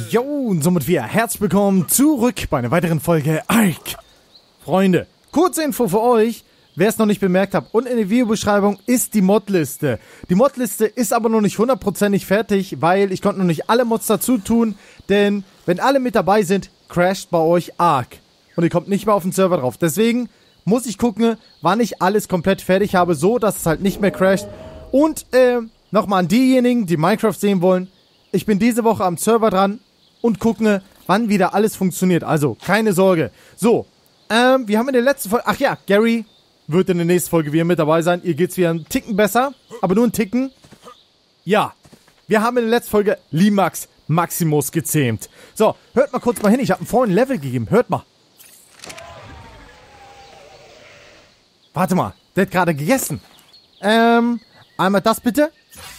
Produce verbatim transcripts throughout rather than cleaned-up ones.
Jo, und somit wieder herzlich willkommen zurück bei einer weiteren Folge Ark. Freunde, kurze Info für euch, wer es noch nicht bemerkt hat, unten in der Videobeschreibung ist die Modliste. Die Modliste ist aber noch nicht hundertprozentig fertig, weil ich konnte noch nicht alle Mods dazu tun, denn wenn alle mit dabei sind, crasht bei euch Ark. Und ihr kommt nicht mehr auf den Server drauf. Deswegen muss ich gucken, wann ich alles komplett fertig habe, so dass es halt nicht mehr crasht. Und äh, nochmal an diejenigen, die Minecraft sehen wollen, ich bin diese Woche am Server dran und gucke, wann wieder alles funktioniert. Also, keine Sorge. So, ähm, wir haben in der letzten Folge... Ach ja, Gary wird in der nächsten Folge wieder mit dabei sein. Ihr geht's wieder einen Ticken besser, aber nur einen Ticken. Ja, wir haben in der letzten Folge Limax Maximus gezähmt. So, hört mal kurz mal hin. Ich habe ihm vorhin ein Level gegeben. Hört mal. Warte mal, der hat gerade gegessen. Ähm, einmal das bitte.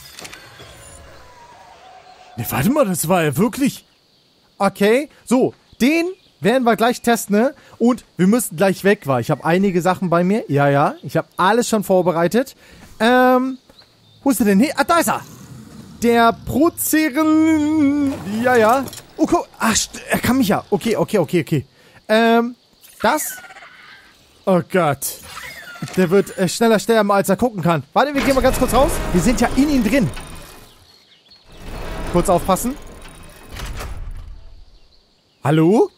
Ne, warte mal, das war ja wirklich... Okay, so, den werden wir gleich testen, ne? Und wir müssen gleich weg, weil ich habe einige Sachen bei mir. Ja, ja, ich habe alles schon vorbereitet. Ähm, wo ist er denn? Hey, ah, da ist er. Der Prozeren... Ja, ja. Oh, guck. Ach, er kann mich ja. Okay, okay, okay, okay. Ähm, das... Oh Gott. Der wird äh, schneller sterben, als er gucken kann. Warte, wir gehen mal ganz kurz raus. Wir sind ja in ihm drin. Kurz aufpassen. Hallo?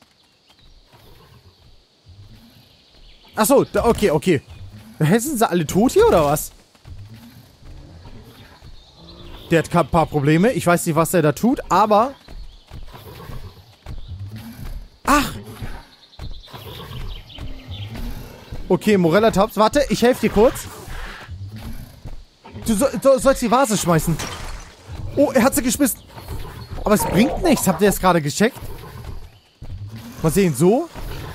Achso, okay, okay. Sind sie alle tot hier, oder was? Der hat ein paar Probleme. Ich weiß nicht, was er da tut, aber... Ach! Okay, Morella Tops. Warte, ich helfe dir kurz. Du, so, du sollst die Vase schmeißen. Oh, er hat sie geschmissen. Aber es bringt nichts. Habt ihr das gerade gecheckt? Mal sehen, so.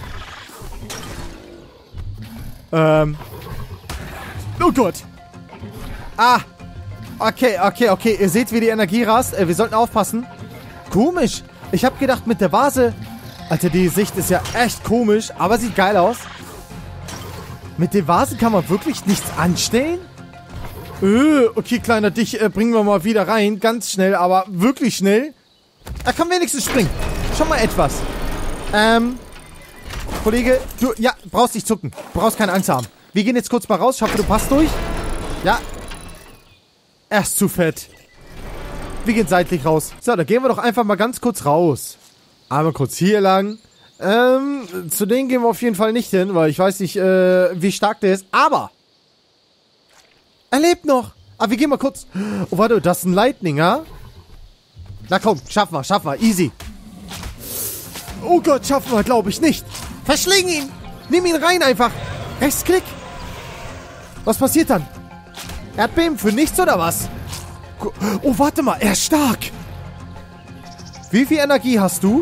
Ähm. Oh Gott. Ah. Okay, okay, okay. Ihr seht, wie die Energie rast. Äh, wir sollten aufpassen. Komisch. Ich habe gedacht, mit der Vase... Alter, die Sicht ist ja echt komisch. Aber sieht geil aus. Mit der Vase kann man wirklich nichts anstellen? Äh, okay, Kleiner, dich äh, bringen wir mal wieder rein. Ganz schnell, aber wirklich schnell. Er kann wenigstens springen. Schon mal etwas. Ähm, Kollege, du, ja, brauchst nicht zucken. Brauchst keine Angst haben. Wir gehen jetzt kurz mal raus. Ich hoffe, du passt durch. Ja. Er ist zu fett. Wir gehen seitlich raus. So, da gehen wir doch einfach mal ganz kurz raus. Einmal kurz hier lang. Ähm, zu denen gehen wir auf jeden Fall nicht hin, weil ich weiß nicht, äh, wie stark der ist. Aber er lebt noch. Aber wir gehen mal kurz... Oh, warte, das ist ein Lightning, ja? Na komm, schaffen wir, schaffen wir. Easy. Oh Gott, schaffen wir, glaube ich nicht. Verschlingen ihn. Nimm ihn rein einfach. Rechtsklick. Was passiert dann? Erdbeben für nichts oder was? Oh, warte mal, er ist stark. Wie viel Energie hast du?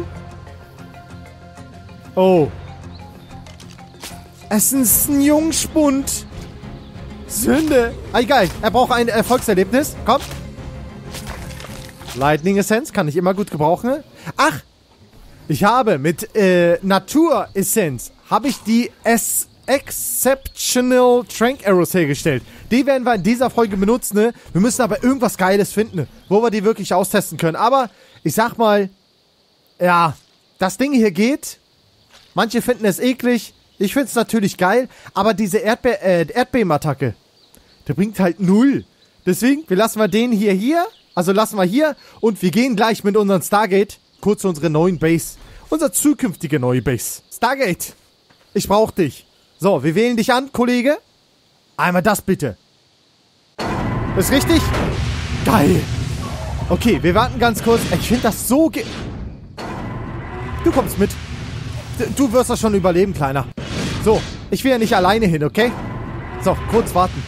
Oh. Es ist ein Jungspund. Sünde. Ah, egal. Er braucht ein Erfolgserlebnis. Komm. Lightning Essenz kann ich immer gut gebrauchen. Ach. Ich habe mit äh, Natur Essenz habe ich die S Exceptional Trank Arrows hergestellt. Die werden wir in dieser Folge benutzen, ne? Wir müssen aber irgendwas Geiles finden, wo wir die wirklich austesten können. Aber ich sag mal, ja, das Ding hier geht. Manche finden es eklig. Ich finde es natürlich geil. Aber diese Erdbe äh, Erdbebenattacke, der bringt halt null. Deswegen, wir lassen wir den hier hier. Also lassen wir hier. Und wir gehen gleich mit unserem Stargate kurz zu unserer neuen Base. Unser zukünftige neue Base. Stargate, ich brauche dich. So, wir wählen dich an, Kollege. Einmal das bitte. Ist richtig? Geil. Okay, wir warten ganz kurz. Ich finde das so ge... Du kommst mit. Du wirst das schon überleben, Kleiner. So, ich will ja nicht alleine hin, okay? So, kurz warten.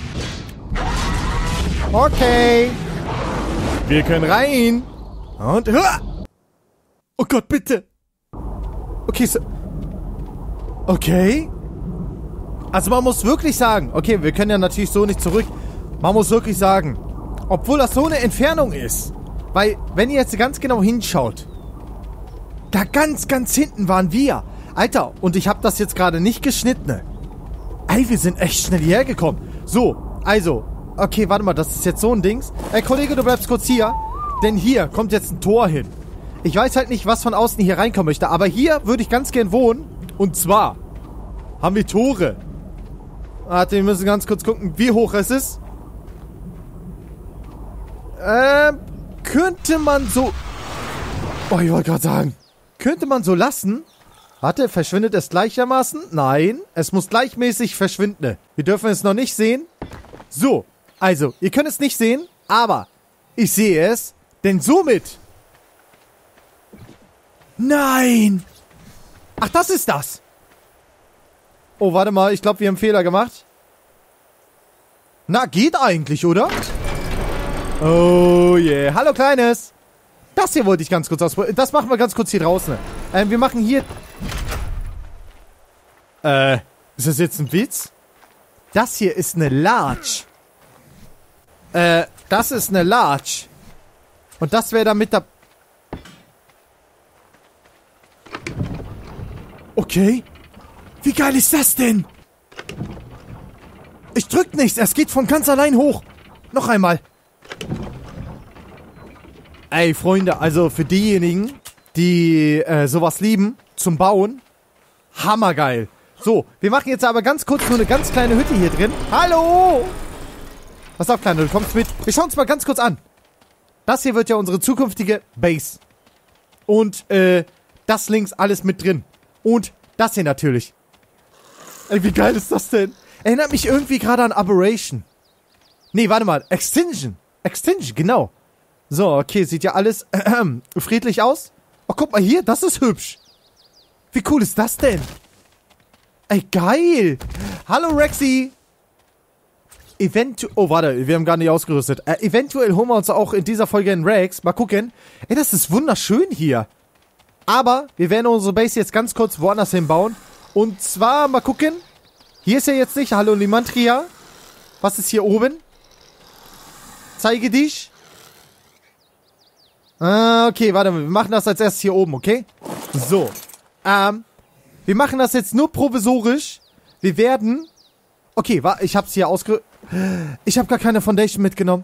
Okay. Wir können rein. Und... Oh Gott, bitte. Okay, so... Okay. Also man muss wirklich sagen... Okay, wir können ja natürlich so nicht zurück. Man muss wirklich sagen... Obwohl das so eine Entfernung ist... Weil, wenn ihr jetzt ganz genau hinschaut... Da ganz, ganz hinten waren wir... Alter, und ich habe das jetzt gerade nicht geschnitten. Ey, wir sind echt schnell hierher gekommen. So, also, okay, warte mal, das ist jetzt so ein Dings. Ey, Kollege, du bleibst kurz hier. Denn hier kommt jetzt ein Tor hin. Ich weiß halt nicht, was von außen hier reinkommen möchte. Aber hier würde ich ganz gern wohnen. Und zwar haben wir Tore. Warte, wir müssen ganz kurz gucken, wie hoch es ist. Ähm, könnte man so... Oh, ich wollte gerade sagen. Könnte man so lassen? Warte, verschwindet es gleichermaßen? Nein, es muss gleichmäßig verschwinden. Wir dürfen es noch nicht sehen. So, also, ihr könnt es nicht sehen, aber ich sehe es, denn somit... Nein! Ach, das ist das! Oh, warte mal, ich glaube, wir haben einen Fehler gemacht. Na, geht eigentlich, oder? Oh yeah. Hallo, Kleines. Das hier wollte ich ganz kurz ausprobieren. Das machen wir ganz kurz hier draußen. Ähm, wir machen hier... Äh, ist das jetzt ein Witz? Das hier ist eine Large. Äh, das ist eine Large. Und das wäre dann mit der... Okay. Wie geil ist das denn? Ich drück nichts, es geht von ganz allein hoch. Noch einmal. Ey, Freunde, also für diejenigen, die äh, sowas lieben, zum Bauen, hammergeil. So, wir machen jetzt aber ganz kurz nur eine ganz kleine Hütte hier drin. Hallo! Pass auf, Kleiner, du kommst mit. Wir schauen uns mal ganz kurz an. Das hier wird ja unsere zukünftige Base. Und, äh, das links alles mit drin. Und das hier natürlich. Ey, wie geil ist das denn? Erinnert mich irgendwie gerade an Aberration. Nee, warte mal. Extinction. Extinction, genau. So, okay, sieht ja alles äh, äh, friedlich aus. Oh, guck mal hier, das ist hübsch. Wie cool ist das denn? Ey, geil. Hallo, Rexy. Eventuell... Oh, warte, wir haben gar nicht ausgerüstet. Äh, eventuell holen wir uns auch in dieser Folge einen Rex. Mal gucken. Ey, das ist wunderschön hier. Aber wir werden unsere Base jetzt ganz kurz woanders hinbauen. Und zwar, mal gucken. Hier ist ja jetzt nicht. Hallo, Limantria. Was ist hier oben? Zeige dich. Ah, okay, warte mal. Wir machen das als erstes hier oben, okay? So. Ähm, wir machen das jetzt nur provisorisch. Wir werden... Okay, warte, ich hab's hier ausge... Ich habe gar keine Foundation mitgenommen.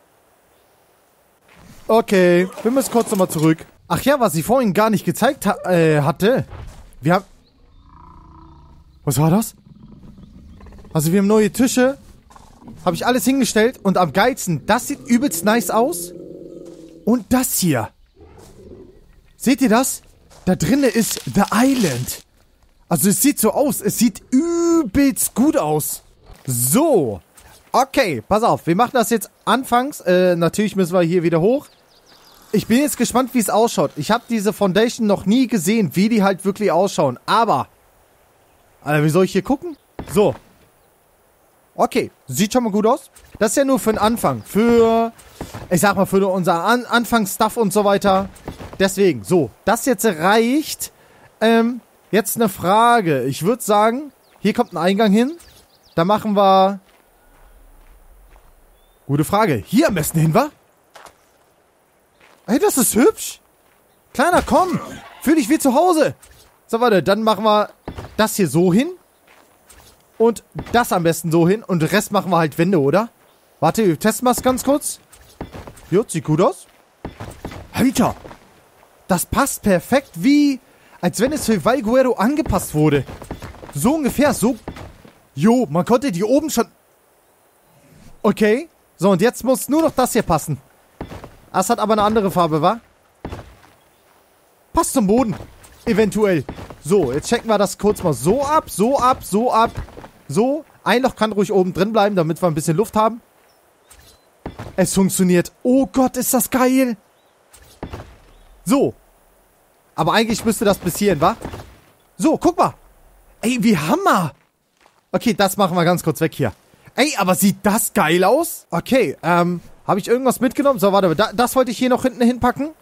Okay, wir müssen kurz nochmal zurück. Ach ja, was ich vorhin gar nicht gezeigt ha äh, hatte. Wir haben... Was war das? Also wir haben neue Tische. Habe ich alles hingestellt. Und am geilsten, das sieht übelst nice aus. Und das hier. Seht ihr das? Da drinnen ist The Island. Also es sieht so aus. Es sieht übelst gut aus. So. Okay, pass auf. Wir machen das jetzt anfangs. Äh, natürlich müssen wir hier wieder hoch. Ich bin jetzt gespannt, wie es ausschaut. Ich habe diese Foundation noch nie gesehen, wie die halt wirklich ausschauen. Aber... Alter, wie soll ich hier gucken? So. Okay, sieht schon mal gut aus. Das ist ja nur für den Anfang. Für, ich sag mal, für unser An Anfangsstuff und so weiter. Deswegen, so. Das jetzt reicht. Ähm, jetzt eine Frage. Ich würde sagen, hier kommt ein Eingang hin. Da machen wir... Gute Frage. Hier am besten hin, wa? Hey, das ist hübsch. Kleiner, komm. Fühl dich wie zu Hause. So, warte, dann machen wir das hier so hin. Und das am besten so hin. Und den Rest machen wir halt Wände, oder? Warte, wir testen mal ganz kurz. Jo, sieht gut aus. Alter. Das passt perfekt wie... Als wenn es für Valguero angepasst wurde. So ungefähr, so... Jo, man konnte die oben schon... Okay. So, und jetzt muss nur noch das hier passen. Das hat aber eine andere Farbe, wa? Passt zum Boden. Eventuell. So, jetzt checken wir das kurz mal so ab, so ab, so ab. So. Ein Loch kann ruhig oben drin bleiben, damit wir ein bisschen Luft haben. Es funktioniert. Oh Gott, ist das geil. So. Aber eigentlich müsste das bis hierhin, wa? So, guck mal. Ey, wie Hammer. Okay, das machen wir ganz kurz weg hier. Ey, aber sieht das geil aus? Okay, ähm, habe ich irgendwas mitgenommen? So, warte, da, das wollte ich hier noch hinten hinpacken.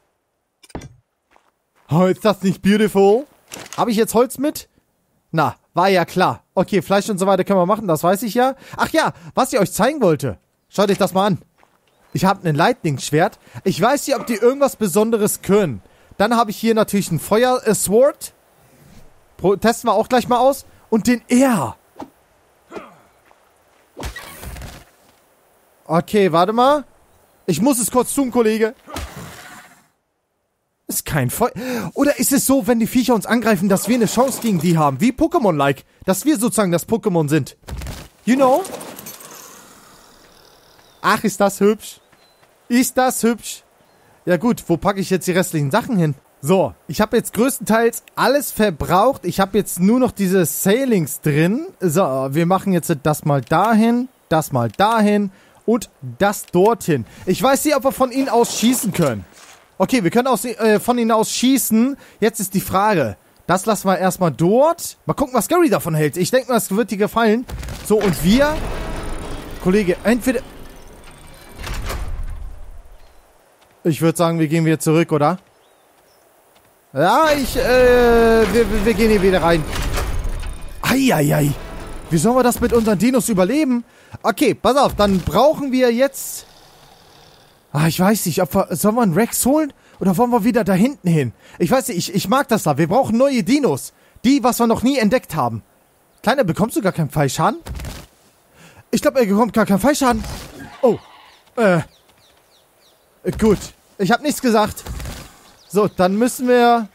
Oh, ist das nicht beautiful? Habe ich jetzt Holz mit? Na, war ja klar. Okay, Fleisch und so weiter können wir machen, das weiß ich ja. Ach ja, was ich euch zeigen wollte. Schaut euch das mal an. Ich habe ein Lightning-Schwert. Ich weiß nicht, ob die irgendwas Besonderes können. Dann habe ich hier natürlich ein Feuer-Sword. Äh, testen wir auch gleich mal aus. Und den Air. Okay, warte mal. Ich muss es kurz tun, Kollege. kein Feuer. Oder ist es so, wenn die Viecher uns angreifen, dass wir eine Chance gegen die haben? Wie Pokémon-like. Dass wir sozusagen das Pokémon sind. You know? Ach, ist das hübsch. Ist das hübsch. Ja gut, wo packe ich jetzt die restlichen Sachen hin? So, ich habe jetzt größtenteils alles verbraucht. Ich habe jetzt nur noch diese Sailings drin. So, wir machen jetzt das mal dahin, das mal dahin und das dorthin. Ich weiß nicht, ob wir von ihnen aus schießen können. Okay, wir können aus, äh, von ihnen aus schießen. Jetzt ist die Frage. Das lassen wir erstmal dort. Mal gucken, was Gary davon hält. Ich denke mal, es wird dir gefallen. So, und wir... Kollege, entweder... Ich würde sagen, wir gehen wieder zurück, oder? Ja, ich, äh, wir, wir gehen hier wieder rein. Eieiei. Wie sollen wir das mit unseren Dinos überleben? Okay, pass auf, dann brauchen wir jetzt... Ah, ich weiß nicht, ob wir... Sollen wir einen Rex holen? Oder wollen wir wieder da hinten hin? Ich weiß nicht, ich, ich mag das da. Wir brauchen neue Dinos. Die, was wir noch nie entdeckt haben. Kleiner, bekommst du gar keinen Fallschaden? Ich glaube, er bekommt gar keinen Fallschaden. Oh, äh... Gut, ich habe nichts gesagt. So, dann müssen wir...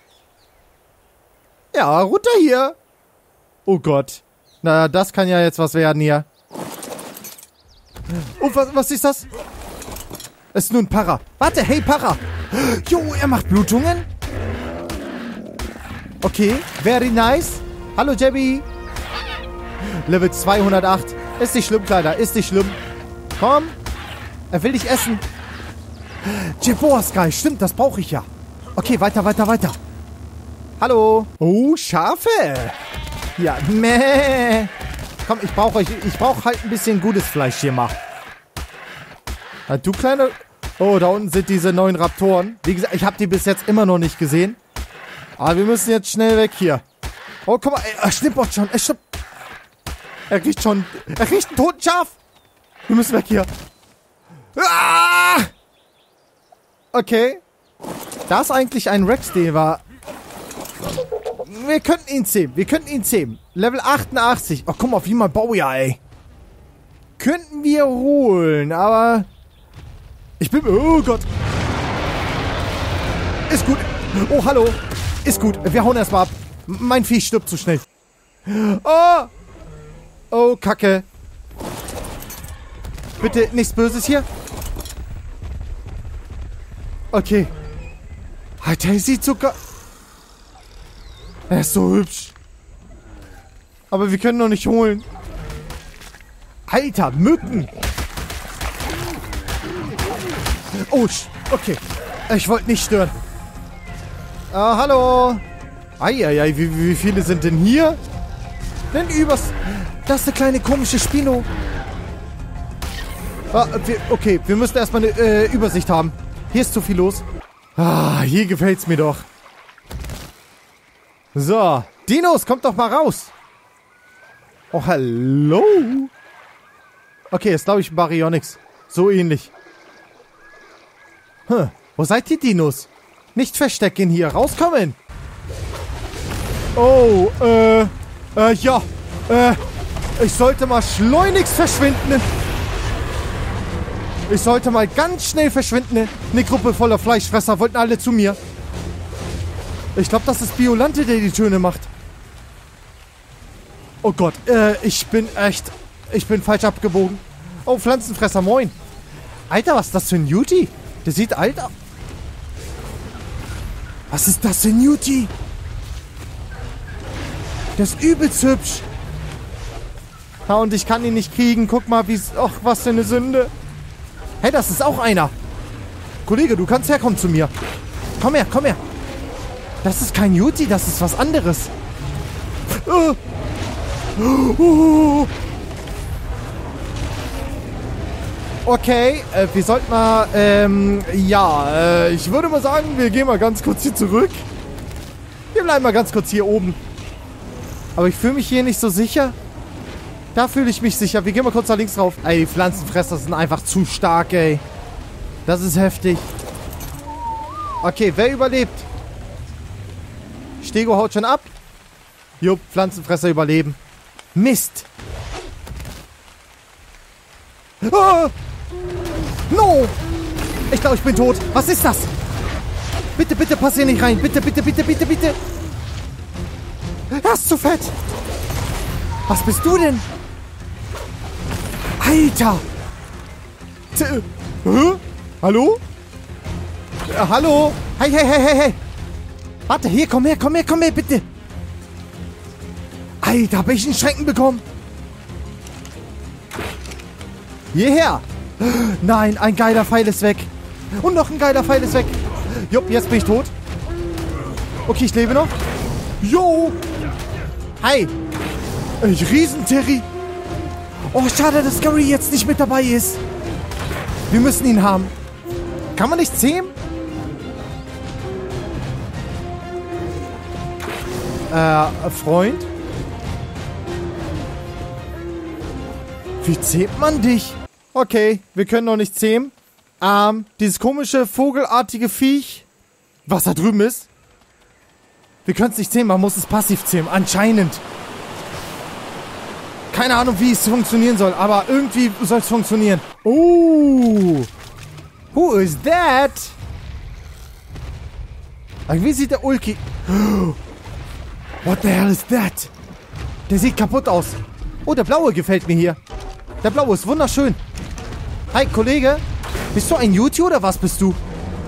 Ja, runter hier. Oh Gott. Na, das kann ja jetzt was werden hier. Oh, was, was ist das? Es ist nur ein Para. Warte, hey, Para. Jo, er macht Blutungen. Okay, very nice. Hallo, Jebby. Level zweihundertacht. Ist nicht schlimm, Kleiner, ist nicht schlimm. Komm. Er will dich essen. Jeboa Sky, stimmt, das brauche ich ja. Okay, weiter, weiter, weiter. Hallo. Oh, Schafe. Ja, meh. Komm, ich brauche euch, ich brauche halt ein bisschen gutes Fleisch hier mal. Na, du kleine... Oh, da unten sind diese neuen Raptoren. Wie gesagt, ich habe die bis jetzt immer noch nicht gesehen. Aber wir müssen jetzt schnell weg hier. Oh, guck mal, ey, er schnippert schon, er schnippt. Er riecht schon, er riecht ein toten Schaf. Wir müssen weg hier. Ah! Okay. Da ist eigentlich ein Rex, der war... Wir könnten ihn zähmen. Wir könnten ihn zähmen. Level achtundachtzig. Oh, guck mal, wie mal Baujahr, ey. Könnten wir holen, aber... Ich bin... Oh Gott. Ist gut. Oh, hallo. Ist gut. Wir hauen erstmal ab. Mein Vieh stirbt zu schnell. Oh. Oh, Kacke. Bitte nichts Böses hier. Okay. Alter, sieht sogar... Er ist so hübsch. Aber wir können noch nicht holen. Alter, Mücken. Oh, okay. Ich wollte nicht stören. Ah, hallo. Eieiei, wie, wie viele sind denn hier? Denn übers... Das ist eine kleine komische Spino. Ah, wir, okay, wir müssen erstmal eine äh, Übersicht haben. Hier ist zu viel los. Ah, hier gefällt's mir doch. So, Dinos, kommt doch mal raus. Oh, hallo. Okay, ist glaube ich ein Baryonyx. So ähnlich. Hm, wo seid ihr, Dinos? Nicht verstecken hier, rauskommen. Oh, äh, äh, ja, äh, ich sollte mal schleunigst verschwinden. Ich sollte mal ganz schnell verschwinden. Eine Gruppe voller Fleischfresser wollten alle zu mir. Ich glaube, das ist Biolante, der die Töne macht. Oh Gott, äh, ich bin echt... Ich bin falsch abgebogen. Oh, Pflanzenfresser, moin. Alter, was ist das für ein Newty? Der sieht alt aus. Was ist das für ein Newty? Der ist übelst hübsch. Ja, und ich kann ihn nicht kriegen. Guck mal, wie... Ach, was für eine Sünde. Hey, das ist auch einer. Kollege, du kannst herkommen zu mir. Komm her, komm her. Das ist kein Newty, das ist was anderes. Oh. Oh. Okay, äh, wir sollten mal, ähm, ja, äh, ich würde mal sagen, wir gehen mal ganz kurz hier zurück. Wir bleiben mal ganz kurz hier oben. Aber ich fühle mich hier nicht so sicher. Da fühle ich mich sicher. Wir gehen mal kurz da links drauf. Ey, die Pflanzenfresser sind einfach zu stark, ey. Das ist heftig. Okay, wer überlebt? Stego haut schon ab. Jupp, Pflanzenfresser überleben. Mist. Oh! No! Ich glaube, ich bin tot. Was ist das? Bitte, bitte, pass hier nicht rein. Bitte, bitte, bitte, bitte, bitte. Er ist zu fett. Was bist du denn? Alter. Z Hä? Hallo? Äh, hallo? Hey, hey, hey, hey, hey. Warte, hier, komm her, komm her, komm her, bitte. Alter, hab ich einen Schrecken bekommen. Hierher. Nein, ein geiler Pfeil ist weg. Und noch ein geiler Pfeil ist weg. Jupp, jetzt bin ich tot. Okay, ich lebe noch. Jo. Hi. Ey, Riesen-Terry. Oh, schade, dass Gary jetzt nicht mit dabei ist. Wir müssen ihn haben. Kann man nicht zähmen? Äh, Freund? Wie zähmt man dich? Okay, wir können noch nicht zähmen. Ähm, dieses komische, vogelartige Viech, was da drüben ist. Wir können es nicht zähmen, man muss es passiv zähmen. Anscheinend. Keine Ahnung, wie es funktionieren soll, aber irgendwie soll es funktionieren. Oh. Who is that? Wie sieht der Ulki... What the hell is that? Der sieht kaputt aus. Oh, der blaue gefällt mir hier. Der blaue ist wunderschön. Hi, Kollege. Bist du ein YouTuber oder was bist du?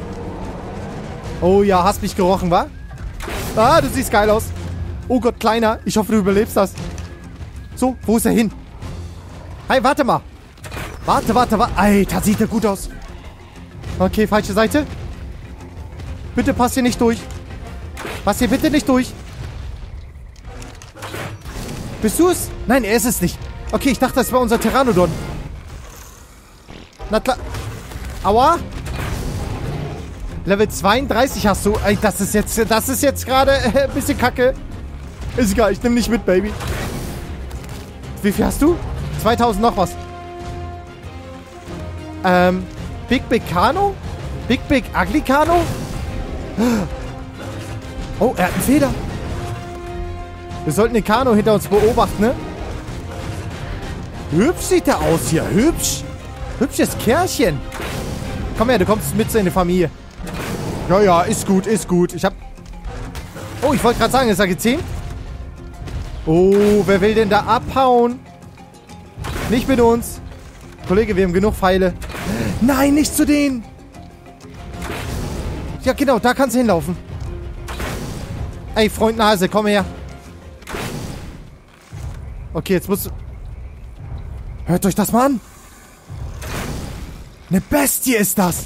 Oh ja, hast mich gerochen, wa? Ah, du siehst geil aus. Oh Gott, Kleiner. Ich hoffe, du überlebst das. So, wo ist er hin? Hi, warte mal. Warte, warte, warte. Alter, sieht er gut aus. Okay, falsche Seite. Bitte pass hier nicht durch. Pass hier bitte nicht durch. Bist du es? Nein, er ist es nicht. Okay, ich dachte, das war unser Pteranodon. Na klar. Aua. Level zweiunddreißig hast du. Ey, das ist jetzt, das ist jetzt gerade äh, ein bisschen kacke. Ist egal, ich nehme nicht mit, Baby. Wie viel hast du? zweitausend noch was. Ähm, Big Big Kano? Big Big Ugly Kano? Oh, er hat einen Feder. Wir sollten den Kano hinter uns beobachten, ne? Hübsch sieht er aus hier. Hübsch. Hübsches Kerlchen. Komm her, du kommst mit in die Familie. Ja, ja, ist gut, ist gut. Ich hab... Oh, ich wollte gerade sagen, ist er gezähmt? Oh, wer will denn da abhauen? Nicht mit uns. Kollege, wir haben genug Pfeile. Nein, nicht zu denen. Ja, genau, da kannst du hinlaufen. Ey, Freund Nase, komm her. Okay, jetzt musst du... Hört euch das mal an. Eine Bestie ist das.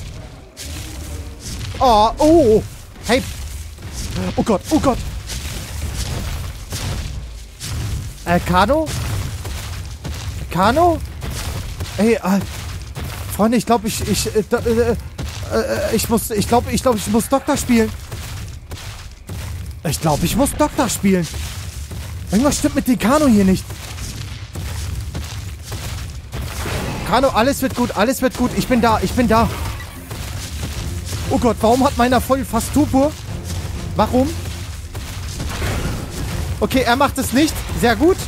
Oh, oh. Hey. Oh Gott, oh Gott. Äh, Kano? Kano? Ey, äh, Freunde, ich glaube, ich, ich, äh, äh, äh, ich muss, ich glaube, ich glaube, ich muss Doktor spielen. Ich glaube, ich muss Doktor spielen. Irgendwas stimmt mit dem Kano hier nicht. Kano, alles wird gut, alles wird gut. Ich bin da, ich bin da. Oh Gott, warum hat meiner voll fast Stupor? Warum? Okay, er macht es nicht. Sehr gut.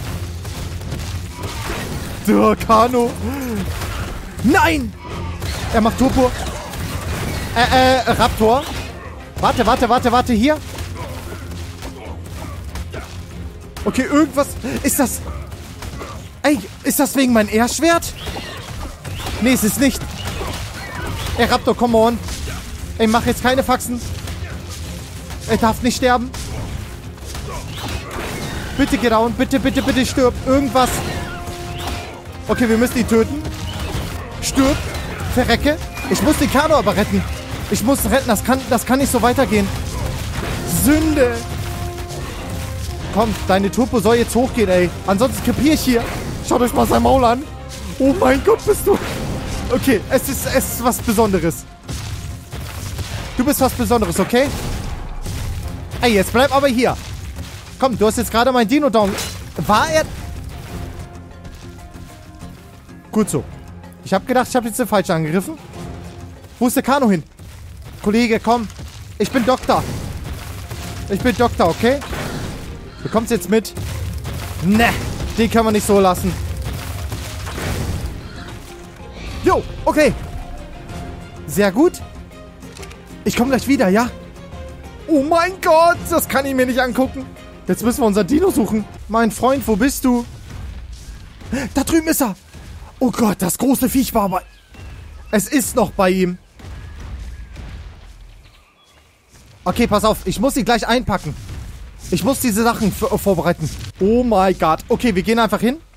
Der Kano. Nein! Er macht Turbo. Äh, äh, Raptor. Warte, warte, warte, warte, hier. Okay, irgendwas... Ist das... Ey, ist das wegen mein Ehrschwert? Nee, es ist nicht. Ey, Raptor, come on. Ey, mach jetzt keine Faxen. Er darf nicht sterben. Bitte geh down. Bitte, bitte, bitte stirb. Irgendwas. Okay, wir müssen ihn töten. Stirb. Verrecke. Ich muss den Kano aber retten. Ich muss retten. Das kann, das kann nicht so weitergehen. Sünde. Komm, deine Turbo soll jetzt hochgehen, ey. Ansonsten krepier ich hier. Schaut euch mal sein Maul an. Oh mein Gott, bist du... Okay, es ist, es ist was Besonderes. Du bist was Besonderes, okay? Ey, jetzt bleib aber hier. Komm, du hast jetzt gerade mein Dino down. War er... Gut so. Ich habe gedacht, ich habe jetzt den falschen angegriffen. Wo ist der Kano hin? Kollege, komm. Ich bin Doktor. Ich bin Doktor, okay? Du kommst jetzt mit. Ne, den können wir nicht so lassen. Jo, okay. Sehr gut. Ich komme gleich wieder, ja? Oh mein Gott, das kann ich mir nicht angucken. Jetzt müssen wir unser Dino suchen. Mein Freund, wo bist du? Da drüben ist er. Oh Gott, das große Viech war bei... Es ist noch bei ihm. Okay, pass auf. Ich muss sie gleich einpacken. Ich muss diese Sachen vorbereiten. Oh mein Gott. Okay, wir gehen einfach hin.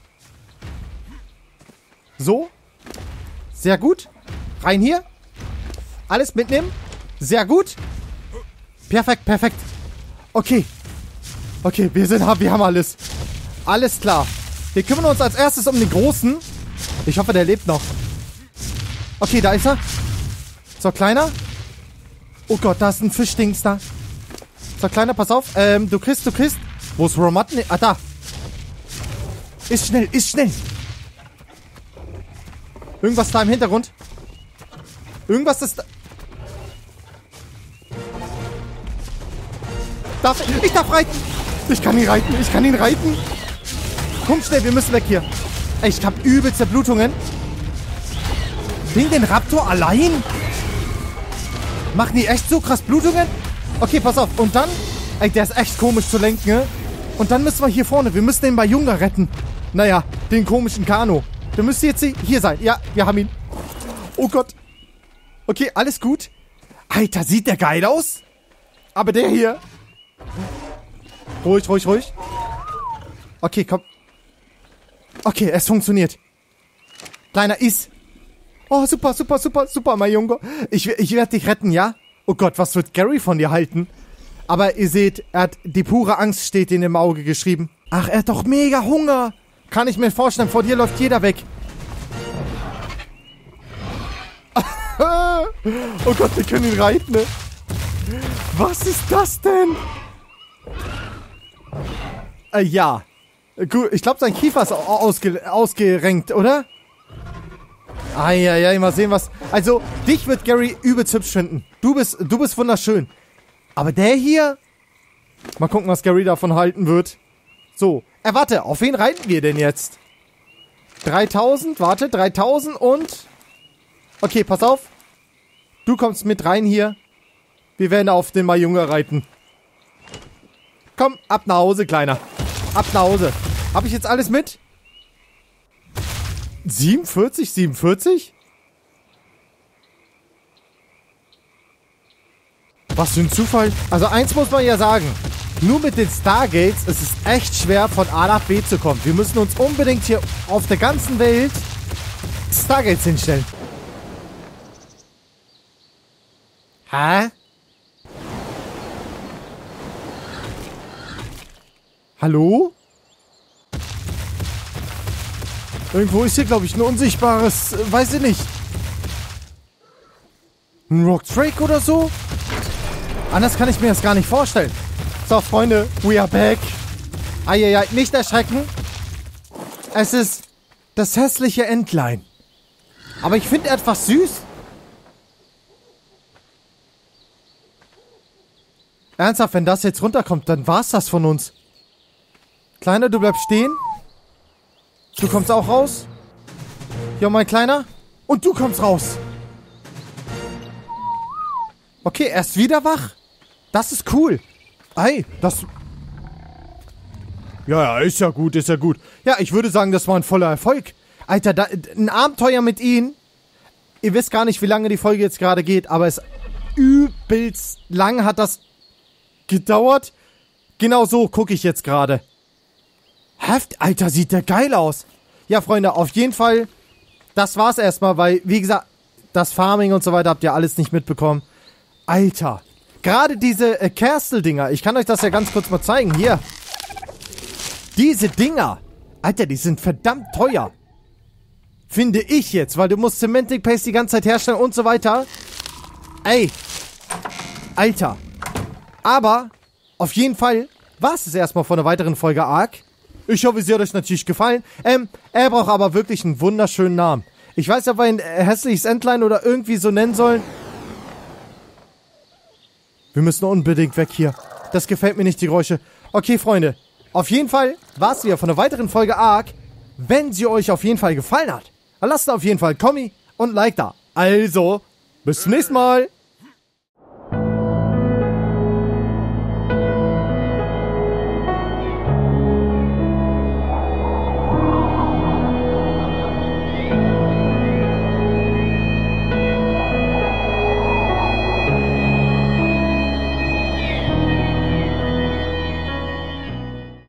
So. Sehr gut. Rein hier. Alles mitnehmen. Sehr gut. Perfekt, perfekt. Okay. Okay, wir sind, wir haben alles. Alles klar. Wir kümmern uns als erstes um den Großen. Ich hoffe, der lebt noch. Okay, da ist er. So, Kleiner. Oh Gott, da ist ein Fischdings da. So, Kleiner, pass auf. Ähm, du kriegst, du kriegst. Wo ist Romat? Ah, da. Ist schnell, ist schnell. Irgendwas da im Hintergrund. Irgendwas ist da. Darf ich? Ich darf reiten. Ich kann ihn reiten. Ich kann ihn reiten. Komm schnell, wir müssen weg hier. Ey, ich hab übelste Blutungen. Wegen den Raptor allein? Machen die echt so krass Blutungen? Okay, pass auf. Und dann... Ey, der ist echt komisch zu lenken, ne? Und dann müssen wir hier vorne... Wir müssen den Bayunga retten. Naja, den komischen Kano. Der müsste jetzt hier sein. Ja, wir haben ihn. Oh Gott. Okay, alles gut. Alter, sieht der geil aus? Aber der hier... Ruhig, ruhig, ruhig. Okay, komm. Okay, es funktioniert. Kleiner, ist... Oh, super, super, super, super, mein Junge. Ich, ich werde dich retten, ja? Oh Gott, was wird Gary von dir halten? Aber ihr seht, er hat die pure Angst steht ihm im Auge geschrieben. Ach, er hat doch mega Hunger. Kann ich mir vorstellen, vor dir läuft jeder weg. Oh Gott, wir können ihn reiten, ne? Was ist das denn? Äh, ja. Gut, ich glaube, sein Kiefer ist ausge ausgerenkt, oder? Eieiei, mal sehen, was... Also, dich wird Gary übelst hübsch finden. Du bist, du bist wunderschön. Aber der hier... Mal gucken, was Gary davon halten wird. So. Äh, warte, auf wen reiten wir denn jetzt? dreitausend, warte, dreitausend und... Okay, pass auf. Du kommst mit rein hier. Wir werden auf den Mayunga reiten. Komm, ab nach Hause, Kleiner. Ab nach Hause. Hab ich jetzt alles mit? siebenundvierzig, siebenundvierzig? Was für ein Zufall. Also eins muss man ja sagen. Nur mit den Stargates ist es echt schwer, von A nach B zu kommen. Wir müssen uns unbedingt hier auf der ganzen Welt Stargates hinstellen. Hä? Hallo? Irgendwo ist hier, glaube ich, ein unsichtbares... Äh, weiß ich nicht. Ein Rock Drake oder so? Anders kann ich mir das gar nicht vorstellen. So, Freunde, we are back. Eieiei, nicht erschrecken. Es ist das hässliche Entlein. Aber ich finde etwas süß. Ernsthaft, wenn das jetzt runterkommt, dann war's das von uns. Kleiner, du bleibst stehen. Du kommst auch raus. Ja, mein Kleiner. Und du kommst raus. Okay, er ist wieder wach. Das ist cool. Ey, das... Ja, ja, ist ja gut, ist ja gut. Ja, ich würde sagen, das war ein voller Erfolg. Alter, da, ein Abenteuer mit ihnen. Ihr wisst gar nicht, wie lange die Folge jetzt gerade geht, aber es übelst lang hat das gedauert. Genau so gucke ich jetzt gerade. Heft, Alter, sieht der geil aus. Ja, Freunde, auf jeden Fall, das war's erstmal, weil, wie gesagt, das Farming und so weiter habt ihr alles nicht mitbekommen. Alter, gerade diese äh, Castle-Dinger, ich kann euch das ja ganz kurz mal zeigen, hier. Diese Dinger, Alter, die sind verdammt teuer. Finde ich jetzt, weil du musst Cementing Paste die ganze Zeit herstellen und so weiter. Ey, Alter. Aber, auf jeden Fall, war's es erstmal von einer weiteren Folge Ark. Ich hoffe, sie hat euch natürlich gefallen. Ähm, er braucht aber wirklich einen wunderschönen Namen. Ich weiß nicht, ob wir ihn äh, hässliches Entlein oder irgendwie so nennen sollen. Wir müssen unbedingt weg hier. Das gefällt mir nicht, die Geräusche. Okay, Freunde. Auf jeden Fall war es wieder von einer weiteren Folge Ark. Wenn sie euch auf jeden Fall gefallen hat, dann lasst auf jeden Fall ein Kommi und ein Like da. Also, bis zum nächsten Mal.